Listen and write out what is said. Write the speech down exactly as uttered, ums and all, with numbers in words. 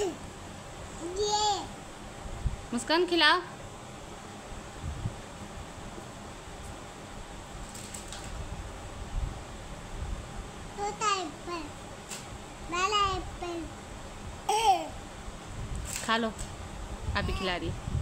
ये मुस्कान खिला। तोता एप्पल, बड़ा एप्पल। खा लो, अभी खिला रही है।